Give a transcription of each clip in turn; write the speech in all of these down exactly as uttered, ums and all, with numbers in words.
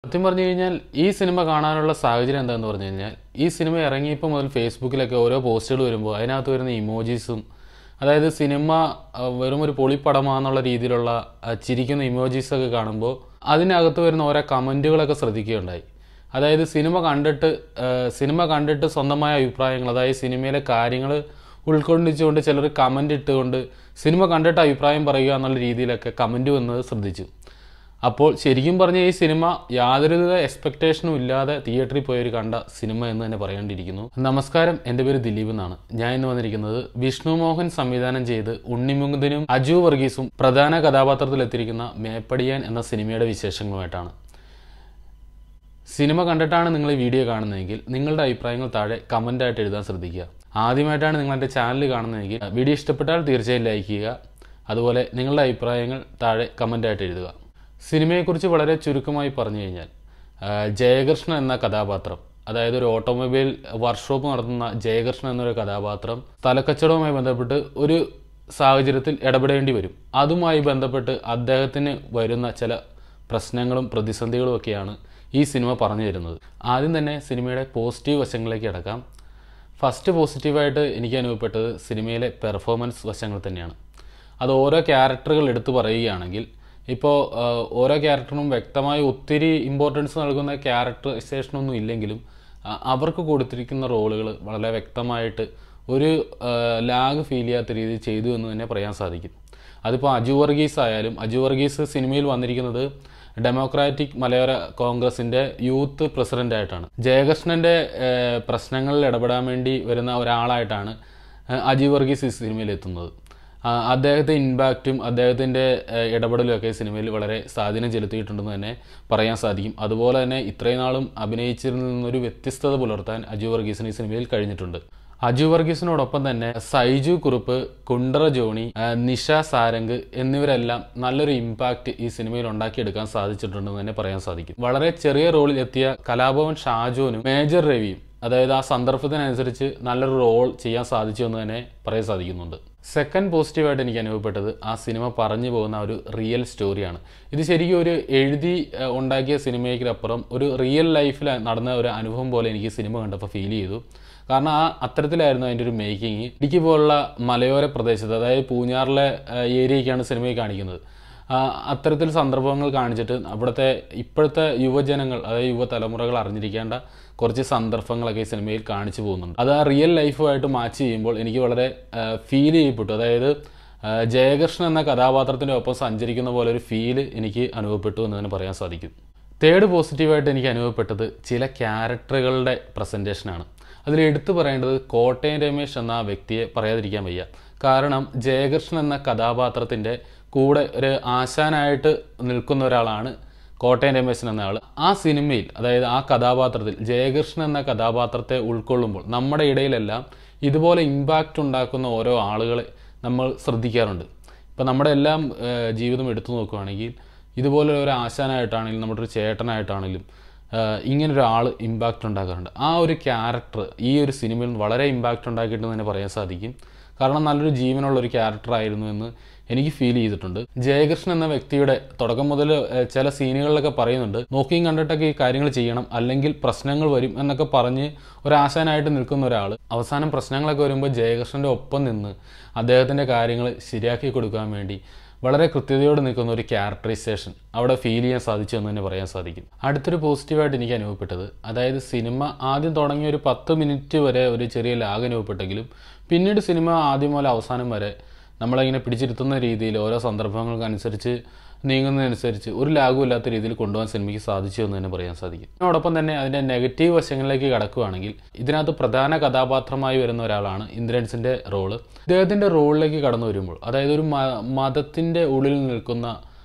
സത്യം പറഞ്ഞു കഴിഞ്ഞാൽ ഈ സിനിമ കാണാനുള്ള സാഹചര്യം എന്താണെന്ന് പറഞ്ഞു കഴിഞ്ഞാൽ ഈ സിനിമ ഇറങ്ങിയപ്പോൾ മുതൽ ഫേസ്ബുക്കിലൊക്കെ ഓരോ പോസ്റ്റുകൾ വരുമ്പോൾ അതിനകത്ത് വരുന്ന ഇമോജീസും അതായത് സിനിമ വെറും ഒരു പൊളിപ്പടമാണെന്നുള്ള രീതിയിലുള്ള ചിരിക്കുന്ന ഇമോജീസൊക്കെ കാണുമ്പോൾ അതിനകത്ത് വരുന്ന ഓരോ കമൻറ്റുകളൊക്കെ ശ്രദ്ധിക്കുകയുണ്ടായി. അതായത് സിനിമ കണ്ടിട്ട് സിനിമ കണ്ടിട്ട് സ്വന്തമായ അഭിപ്രായങ്ങൾ, അതായത് സിനിമയിലെ കാര്യങ്ങൾ ഉൾക്കൊള്ളിച്ചുകൊണ്ട് ചിലർ കമൻ്റ് ഇട്ടുകൊണ്ട് സിനിമ കണ്ടിട്ട് അഭിപ്രായം പറയുക എന്നുള്ള രീതിയിലൊക്കെ കമൻറ്റ് വന്നത് ശ്രദ്ധിച്ചു. അപ്പോൾ ശരിക്കും പറഞ്ഞാൽ ഈ സിനിമ യാതൊരുവിധ എക്സ്പെക്റ്റേഷനും ഇല്ലാതെ തിയേറ്ററിൽ പോയൊരു കണ്ട സിനിമ എന്ന് തന്നെ പറയേണ്ടിയിരിക്കുന്നു. നമസ്കാരം, എൻ്റെ പേര് ദിലീപ് എന്നാണ്. ഞാൻ ഇന്ന് വന്നിരിക്കുന്നത് വിഷ്ണു മോഹൻ സംവിധാനം ചെയ്ത് ഉണ്ണി മുകുന്ദനും അജു വർഗീസും പ്രധാന കഥാപാത്രത്തിലെത്തിയിരിക്കുന്ന മേപ്പടിയാൻ എന്ന സിനിമയുടെ വിശേഷങ്ങളുമായിട്ടാണ്. സിനിമ കണ്ടിട്ടാണ് നിങ്ങൾ ഈ വീഡിയോ കാണുന്നതെങ്കിൽ നിങ്ങളുടെ അഭിപ്രായങ്ങൾ താഴെ കമൻ്റായിട്ട് എഴുതാൻ ശ്രദ്ധിക്കുക. ആദ്യമായിട്ടാണ് നിങ്ങൾ എൻ്റെ ചാനൽ കാണുന്നതെങ്കിൽ വീഡിയോ ഇഷ്ടപ്പെട്ടാൽ തീർച്ചയായും ലൈക്ക് ചെയ്യുക. അതുപോലെ നിങ്ങളുടെ അഭിപ്രായങ്ങൾ താഴെ കമൻ്റായിട്ട് എഴുതുക. സിനിമയെക്കുറിച്ച് വളരെ ചുരുക്കമായി പറഞ്ഞു കഴിഞ്ഞാൽ ജയകൃഷ്ണൻ എന്ന കഥാപാത്രം, അതായത് ഒരു ഓട്ടോമൊബൈൽ വർക്ക്ഷോപ്പ് നടത്തുന്ന ജയകൃഷ്ണൻ എന്നൊരു കഥാപാത്രം സ്ഥലക്കച്ചവടവുമായി ബന്ധപ്പെട്ട് ഒരു സാഹചര്യത്തിൽ ഇടപെടേണ്ടി വരും. അതുമായി ബന്ധപ്പെട്ട് അദ്ദേഹത്തിന് വരുന്ന ചില പ്രശ്നങ്ങളും പ്രതിസന്ധികളും ഒക്കെയാണ് ഈ സിനിമ പറഞ്ഞു തരുന്നത്. ആദ്യം തന്നെ സിനിമയുടെ പോസിറ്റീവ് വശങ്ങളിലേക്ക് കിടക്കാം. ഫസ്റ്റ് പോസിറ്റീവായിട്ട് എനിക്ക് അനുഭവപ്പെട്ടത് സിനിമയിലെ പെർഫോമൻസ് വശങ്ങൾ തന്നെയാണ്. അത് ഓരോ ക്യാരക്ടറുകൾ എടുത്തു പറയുകയാണെങ്കിൽ ഇപ്പോൾ ഓരോ ക്യാരക്ടറിനും വ്യക്തമായി ഒത്തിരി ഇമ്പോർട്ടൻസ് നൽകുന്ന ക്യാരക്ടറൈസേഷനൊന്നും ഇല്ലെങ്കിലും അവർക്ക് കൊടുത്തിരിക്കുന്ന റോളുകൾ വളരെ വ്യക്തമായിട്ട് ഒരു ലാഗ് ഫീൽ ചെയ്യാത്ത രീതിയിൽ ചെയ്തു എന്ന് തന്നെ പറയാൻ സാധിക്കും. അതിപ്പോൾ അജു വർഗീസ് ആയാലും, അജു വർഗീസ് സിനിമയിൽ വന്നിരിക്കുന്നത് ഡെമോക്രാറ്റിക് മലയോര കോൺഗ്രസിൻ്റെ യൂത്ത് പ്രസിഡൻ്റായിട്ടാണ്. ജയകൃഷ്ണൻ്റെ പ്രശ്നങ്ങളിൽ ഇടപെടാൻ വേണ്ടി വരുന്ന ഒരാളായിട്ടാണ് അജു വർഗീസ് ഈ സിനിമയിൽ എത്തുന്നത്. അദ്ദേഹത്തെ ഇമ്പാക്റ്റും അദ്ദേഹത്തിൻ്റെ ഇടപെടലും ഒക്കെ സിനിമയിൽ വളരെ സ്വാധീനം ചെലുത്തിയിട്ടുണ്ടെന്ന് തന്നെ പറയാൻ സാധിക്കും. അതുപോലെ തന്നെ ഇത്രയും നാളും അഭിനയിച്ചിരുന്ന നിന്നൊരു വ്യത്യസ്തത പുലർത്താൻ അജു വർഗീസിന് ഈ സിനിമയിൽ കഴിഞ്ഞിട്ടുണ്ട്. അജു വർഗീസിനോടൊപ്പം തന്നെ സൈജു കുറുപ്പ്, കുണ്ടറ ജോണി, നിഷ സാരംഗ് എന്നിവരെല്ലാം നല്ലൊരു ഇമ്പാക്റ്റ് ഈ സിനിമയിൽ ഉണ്ടാക്കിയെടുക്കാൻ സാധിച്ചിട്ടുണ്ടെന്ന് തന്നെ പറയാൻ സാധിക്കും. വളരെ ചെറിയ റോളിൽ എത്തിയ കലാഭവൻ ഷാജോനും മേജർ രവിയും അതായത് ആ സന്ദർഭത്തിനനുസരിച്ച് നല്ലൊരു റോൾ ചെയ്യാൻ സാധിച്ചു എന്ന് തന്നെ പറയാൻ സാധിക്കുന്നുണ്ട്. സെക്കൻഡ് പോസിറ്റീവായിട്ട് എനിക്ക് അനുഭവപ്പെട്ടത് ആ സിനിമ പറഞ്ഞു പോകുന്ന ഒരു റിയൽ സ്റ്റോറിയാണ്. ഇത് ശരിക്കും ഒരു എഴുതി ഉണ്ടാക്കിയ സിനിമയ്ക്കപ്പുറം ഒരു റിയൽ ലൈഫിൽ നടന്ന ഒരു അനുഭവം പോലെ എനിക്ക് സിനിമ കണ്ടപ്പോൾ ഫീൽ ചെയ്തു. കാരണം ആ അത്തരത്തിലായിരുന്നു അതിൻ്റെ ഒരു മേക്കിങ്. ഇടുക്കി പോലുള്ള മലയോര പ്രദേശത്ത്, അതായത് പൂഞ്ഞാറിലെ ഏരിയയ്ക്കാണ് സിനിമയിൽ കാണിക്കുന്നത്. അത്തരത്തിൽ സന്ദർഭങ്ങൾ കാണിച്ചിട്ട് അവിടുത്തെ ഇപ്പോഴത്തെ യുവജനങ്ങൾ, അതായത് യുവതലമുറകൾ അറിഞ്ഞിരിക്കേണ്ട കുറച്ച് സന്ദർഭങ്ങളൊക്കെ ഈ സിനിമയിൽ കാണിച്ചു പോകുന്നുണ്ട്. അത് ആ റിയൽ ലൈഫുമായിട്ട് മാച്ച് ചെയ്യുമ്പോൾ എനിക്ക് വളരെ ഫീൽ ചെയ്യപ്പെട്ടു. അതായത് ജയകൃഷ്ണൻ എന്ന കഥാപാത്രത്തിൻ്റെ ഒപ്പം സഞ്ചരിക്കുന്ന പോലെ ഒരു ഫീല് എനിക്ക് അനുഭവപ്പെട്ടു എന്ന് തന്നെ പറയാൻ സാധിക്കും. തേർഡ് പോസിറ്റീവായിട്ട് എനിക്ക് അനുഭവപ്പെട്ടത് ചില ക്യാരക്ടറുകളുടെ പ്രസൻറ്റേഷനാണ്. അതിൽ എടുത്തു പറയേണ്ടത് കോട്ടയം രമേശ് എന്ന വ്യക്തിയെ പറയാതിരിക്കാൻ വയ്യ. കാരണം ജയകൃഷ്ണൻ എന്ന കഥാപാത്രത്തിൻ്റെ കൂടെ ഒരു ആശാനായിട്ട് നിൽക്കുന്ന ഒരാളാണ് കോട്ടയം രമേശൻ എന്ന ആൾ. ആ സിനിമയിൽ, അതായത് ആ കഥാപാത്രത്തിൽ ജയകൃഷ്ണൻ എന്ന കഥാപാത്രത്തെ ഉൾക്കൊള്ളുമ്പോൾ നമ്മുടെ ഇടയിലെല്ലാം ഇതുപോലെ ഇമ്പാക്റ്റ് ഉണ്ടാക്കുന്ന ഓരോ ആളുകളെ നമ്മൾ ശ്രദ്ധിക്കാറുണ്ട്. ഇപ്പം നമ്മുടെ എല്ലാം ജീവിതം എടുത്തു നോക്കുകയാണെങ്കിൽ ഇതുപോലെ ഒരു ആശാനായിട്ടാണെങ്കിലും നമ്മുടെ ഒരു ചേട്ടനായിട്ടാണെങ്കിലും ഇങ്ങനൊരാൾ ഇമ്പാക്റ്റ് ഉണ്ടാക്കാറുണ്ട്. ആ ഒരു ക്യാരക്ടർ ഈ ഒരു സിനിമയിൽ വളരെ ഇമ്പാക്റ്റ് ഉണ്ടാക്കിയിട്ടുണ്ടെന്ന് തന്നെ പറയാൻ സാധിക്കും. കാരണം നല്ലൊരു ജീവനുള്ളൊരു ക്യാരക്ടറായിരുന്നു എന്ന് എനിക്ക് ഫീൽ ചെയ്തിട്ടുണ്ട്. ജയകൃഷ്ണൻ എന്ന വ്യക്തിയുടെ തുടക്കം മുതൽ ചില സീനുകളിലൊക്കെ പറയുന്നുണ്ട്, നോക്കിയും കണ്ടിട്ടൊക്കെ ഈ കാര്യങ്ങൾ ചെയ്യണം, അല്ലെങ്കിൽ പ്രശ്നങ്ങൾ വരും എന്നൊക്കെ പറഞ്ഞ് ഒരാശാനായിട്ട് നിൽക്കുന്ന ഒരാൾ അവസാനം പ്രശ്നങ്ങളൊക്കെ വരുമ്പോൾ ജയകൃഷ്ണൻ്റെ ഒപ്പം നിന്ന് അദ്ദേഹത്തിൻ്റെ കാര്യങ്ങൾ ശരിയാക്കി കൊടുക്കാൻ വേണ്ടി വളരെ കൃത്യതയോടെ നിൽക്കുന്ന ഒരു ക്യാരക്ടറൈസേഷൻ അവിടെ ഫീൽ ചെയ്യാൻ സാധിച്ചു എന്ന് തന്നെ പറയാൻ സാധിക്കും. അടുത്തൊരു പോസിറ്റീവായിട്ട് എനിക്ക് അനുഭവപ്പെട്ടത്, അതായത് സിനിമ ആദ്യം തുടങ്ങിയ ഒരു പത്ത് മിനിറ്റ് വരെ ഒരു ചെറിയ ലാഗ് അനുഭവപ്പെട്ടെങ്കിലും പിന്നീട് സിനിമ ആദ്യം മുതൽ അവസാനം വരെ നമ്മളിങ്ങനെ പിടിച്ചിരുത്തുന്ന രീതിയിൽ ഓരോ സന്ദർഭങ്ങൾക്കനുസരിച്ച് നീങ്ങുന്നതനുസരിച്ച് ഒരു ലാഗും ഇല്ലാത്ത രീതിയിൽ കൊണ്ടുപോകാൻ സിനിമയ്ക്ക് സാധിച്ചു എന്ന് തന്നെ പറയാൻ സാധിക്കും. അതിനോടൊപ്പം തന്നെ അതിൻ്റെ നെഗറ്റീവ് വശങ്ങളിലേക്ക് കടക്കുകയാണെങ്കിൽ ഇതിനകത്ത് പ്രധാന കഥാപാത്രമായി വരുന്ന ഒരാളാണ് ഇന്ദ്രൻസിൻ്റെ റോള്. ഇദ്ദേഹത്തിൻ്റെ റോളിലേക്ക് കടന്നു വരുമ്പോൾ, അതായത് ഒരു മതത്തിൻ്റെ ഉള്ളിൽ നിൽക്കുന്ന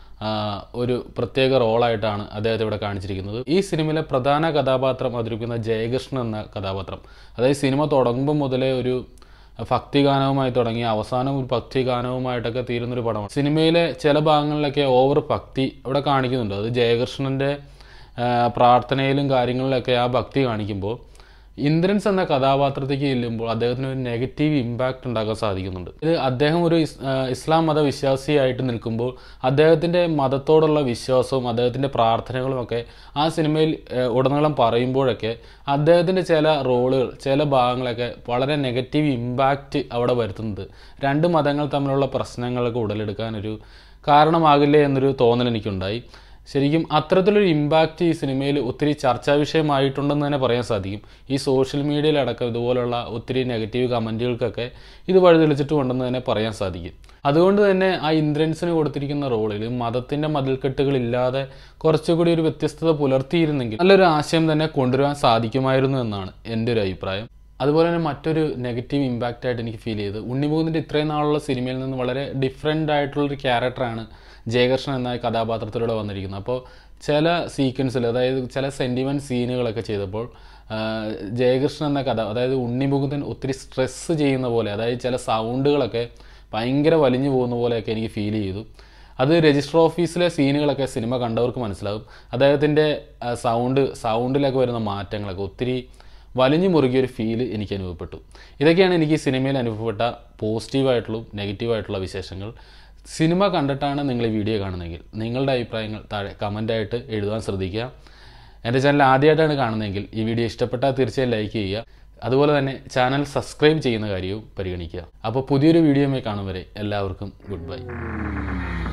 ഒരു പ്രത്യേക റോളായിട്ടാണ് അദ്ദേഹത്തെ ഇവിടെ കാണിച്ചിരിക്കുന്നത്. ഈ സിനിമയിലെ പ്രധാന കഥാപാത്രം അവതരിപ്പിക്കുന്ന ജയകൃഷ്ണൻ എന്ന കഥാപാത്രം, അതായത് സിനിമ തുടങ്ങുമ്പോൾ മുതലേ ഒരു ഭക്തിഗാനവുമായി തുടങ്ങി അവസാനം ഒരു ഭക്തിഗാനവുമായിട്ടൊക്കെ തീരുന്നൊരു പടമാണ്. സിനിമയിലെ ചില ഭാഗങ്ങളിലൊക്കെ ഓവർ ഭക്തി അവിടെ കാണിക്കുന്നുണ്ട്. അത് ജയകൃഷ്ണൻ്റെ പ്രാർത്ഥനയിലും കാര്യങ്ങളിലൊക്കെ ആ ഭക്തി കാണിക്കുമ്പോൾ ഇന്ദ്രൻസ് എന്ന കഥാപാത്രത്തേക്ക് ചെല്ലുമ്പോൾ അദ്ദേഹത്തിന് ഒരു നെഗറ്റീവ് ഇമ്പാക്റ്റ് ഉണ്ടാക്കാൻ സാധിക്കുന്നുണ്ട്. ഇത് അദ്ദേഹം ഒരു ഇസ്ലാം മത വിശ്വാസിയായിട്ട് നിൽക്കുമ്പോൾ അദ്ദേഹത്തിൻ്റെ മതത്തോടുള്ള വിശ്വാസവും അദ്ദേഹത്തിൻ്റെ പ്രാർത്ഥനകളുമൊക്കെ ആ സിനിമയിൽ ഉടനീളം പറയുമ്പോഴൊക്കെ അദ്ദേഹത്തിൻ്റെ ചില റോളുകൾ ചില ഭാഗങ്ങളൊക്കെ വളരെ നെഗറ്റീവ് ഇമ്പാക്റ്റ് അവിടെ വരുത്തുന്നത് രണ്ട് മതങ്ങൾ തമ്മിലുള്ള പ്രശ്നങ്ങളൊക്കെ ഉടലെടുക്കാനൊരു കാരണമാകില്ലേ എന്നൊരു തോന്നൽ എനിക്കുണ്ടായി. ശരിക്കും അത്തരത്തിലൊരു ഇമ്പാക്റ്റ് ഈ സിനിമയിൽ ഒത്തിരി ചർച്ചാ വിഷയമായിട്ടുണ്ടെന്ന് തന്നെ പറയാൻ സാധിക്കും. ഈ സോഷ്യൽ മീഡിയയിലടക്കം ഇതുപോലുള്ള ഒത്തിരി നെഗറ്റീവ് കമൻറ്റുകൾക്കൊക്കെ ഇത് വഴിതെളിച്ചിട്ടുണ്ടെന്ന് തന്നെ പറയാൻ സാധിക്കും. അതുകൊണ്ട് തന്നെ ആ ഇന്ദ്രൻസിന് കൊടുത്തിരിക്കുന്ന റോളിൽ മതത്തിൻ്റെ മതിൽക്കെട്ടുകളില്ലാതെ കുറച്ചുകൂടി ഒരു വ്യത്യസ്തത പുലർത്തിയിരുന്നെങ്കിൽ നല്ലൊരു ആശയം തന്നെ കൊണ്ടുവരാൻ സാധിക്കുമായിരുന്നു എന്നാണ് എൻ്റെ ഒരു അഭിപ്രായം. അതുപോലെ തന്നെ മറ്റൊരു നെഗറ്റീവ് ഇമ്പാക്റ്റ് ആയിട്ട് എനിക്ക് ഫീൽ ചെയ്ത് ഉണ്ണി മുകുന്ദൻ്റെ ഇത്രയും നാളുള്ള സിനിമയിൽ നിന്ന് വളരെ ഡിഫറെൻ്റ് ആയിട്ടുള്ളൊരു ക്യാരക്ടറാണ് ജയകൃഷ്ണൻ എന്ന കഥാപാത്രത്തിലൂടെ വന്നിരിക്കുന്നത്. അപ്പോൾ ചില സീക്വൻസിൽ അതായത് ചില സെൻറ്റിമെൻറ്റ് സീനുകളൊക്കെ ചെയ്തപ്പോൾ ജയകൃഷ്ണൻ എന്ന കഥ അതായത് ഉണ്ണി മുകുന്ദൻ ഒത്തിരി സ്ട്രെസ്സ് ചെയ്യുന്ന പോലെ അതായത് ചില സൗണ്ടുകളൊക്കെ ഭയങ്കര വലിഞ്ഞു പോകുന്ന പോലെയൊക്കെ എനിക്ക് ഫീൽ ചെയ്തു. അത് രജിസ്റ്റർ ഓഫീസിലെ സീനുകളൊക്കെ സിനിമ കണ്ടവർക്ക് മനസ്സിലാകും. അദ്ദേഹത്തിൻ്റെ സൗണ്ട് സൗണ്ടിലൊക്കെ വരുന്ന മാറ്റങ്ങളൊക്കെ ഒത്തിരി വലിഞ്ഞു മുറുകിയൊരു ഫീല് എനിക്ക് അനുഭവപ്പെട്ടു. ഇതൊക്കെയാണ് എനിക്ക് ഈ സിനിമയിൽ അനുഭവപ്പെട്ട പോസിറ്റീവായിട്ടുള്ള നെഗറ്റീവായിട്ടുള്ള വിശേഷങ്ങൾ. സിനിമ കണ്ടിട്ടാണ് നിങ്ങൾ ഈ വീഡിയോ കാണുന്നതെങ്കിൽ നിങ്ങളുടെ അഭിപ്രായങ്ങൾ താഴെ കമൻ്റായിട്ട് എഴുതാൻ ശ്രദ്ധിക്കുക. എൻ്റെ ചാനൽ ആദ്യമായിട്ടാണ് കാണുന്നതെങ്കിൽ ഈ വീഡിയോ ഇഷ്ടപ്പെട്ടാൽ തീർച്ചയായും ലൈക്ക് ചെയ്യുക. അതുപോലെ തന്നെ ചാനൽ സബ്സ്ക്രൈബ് ചെയ്യുന്ന കാര്യവും പരിഗണിക്കുക. അപ്പോൾ പുതിയൊരു വീഡിയോയുമായി കാണും വരെ എല്ലാവർക്കും ഗുഡ് ബൈ.